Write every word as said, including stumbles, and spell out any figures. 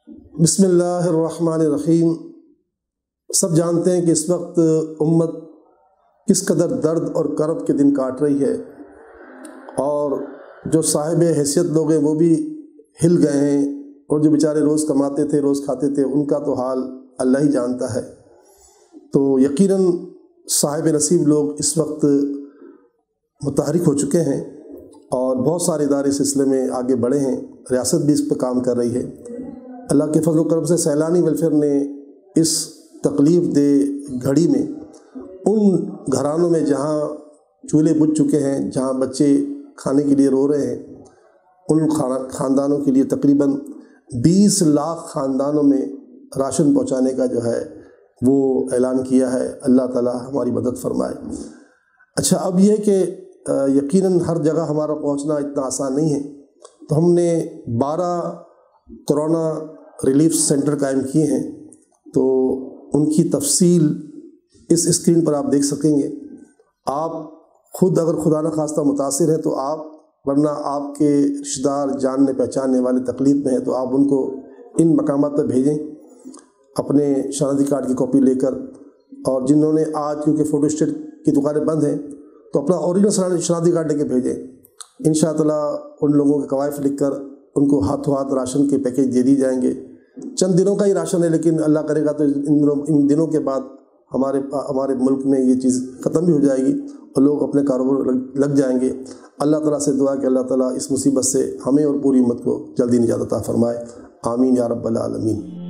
بسم اللہ الرحمن الرحیم۔ سب جانتے ہیں کہ اس وقت امت کس قدر درد اور کرب کے دن کاٹ رہی ہے، اور جو صاحب حیثیت لوگ ہیں وہ بھی ہل گئے ہیں، اور جو بیچارے روز کماتے تھے، روز کھاتے تھے، ان کا تو حال اللہ ہی جانتا ہے۔ تو یقیناً صاحب نصیب لوگ اس وقت متحرک ہو چکے ہیں، اور بہت سارے ادارے اس سلسلے میں آگے بڑھے ہیں، ریاست بھی اس پہ کام کر رہی ہے۔ اللہ کے فضل و کرم سے سیلانی ویلفیئر نے اس تکلیف دہ گھڑی میں ان گھرانوں میں جہاں چولہے بجھ چکے ہیں، جہاں بچے کھانے کے لیے رو رہے ہیں، ان خاندانوں کے لیے تقریباً بیس لاکھ خاندانوں میں راشن پہنچانے کا جو ہے وہ اعلان کیا ہے۔ اللہ تعالی ہماری مدد فرمائے۔ اچھا، اب یہ کہ یقیناً ہر جگہ ہمارا پہنچنا اتنا آسان نہیں ہے، تو ہم نے بارہ کورونا ریلیف سینٹر قائم کیے ہیں، تو ان کی تفصیل اس اسکرین پر آپ دیکھ سکیں گے۔ آپ خود اگر خدا نخواستہ متاثر ہیں تو آپ، ورنہ آپ کے رشتہ دار جاننے پہچاننے والے تکلیف میں ہیں تو آپ ان کو ان مقامات پر بھیجیں اپنے شناختی کارڈ کی کاپی لے کر، اور جنہوں نے آج کیونکہ فوٹو اسٹیٹ کی دکانیں بند ہیں تو اپنا اوریجنل شناختی کارڈ لے کے بھیجیں۔ ان شاء اللہ ان لوگوں کے قوائف لکھ کر ان کو ہاتھوں ہاتھ راشن کے پیکیج دے دی جائیں گے۔ چند دنوں کا ہی راشن ہے، لیکن اللہ کرے گا تو ان دنوں ان دنوں کے بعد ہمارے ہمارے ملک میں یہ چیز ختم بھی ہو جائے گی اور لوگ اپنے کاروبار لگ جائیں گے۔ اللہ تعالیٰ سے دعا کہ اللہ تعالیٰ اس مصیبت سے ہمیں اور پوری امت کو جلدی نجات عطا فرمائے۔ آمین یا رب العالمین۔